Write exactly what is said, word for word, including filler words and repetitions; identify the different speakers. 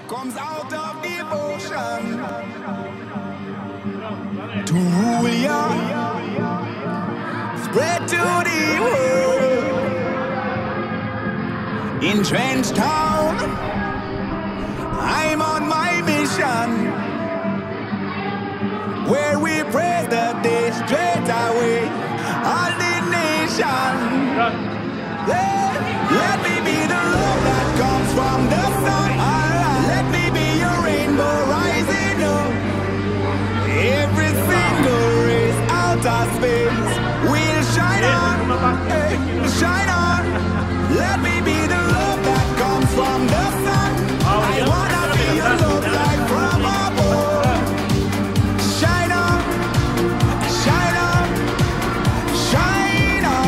Speaker 1: comes out of devotion to rule ya, spread to the world. In Trench Town, I'm on my mission, where we praise the day straight away, all the nation. Yeah. Let me be the love that comes from the sun. Right. Let me be your rainbow rising up. Every single race out of space will shine on, hey, shine on. Let me be the love that comes from the sun. I wanna be your love light from above. Shine on, shine on, shine on.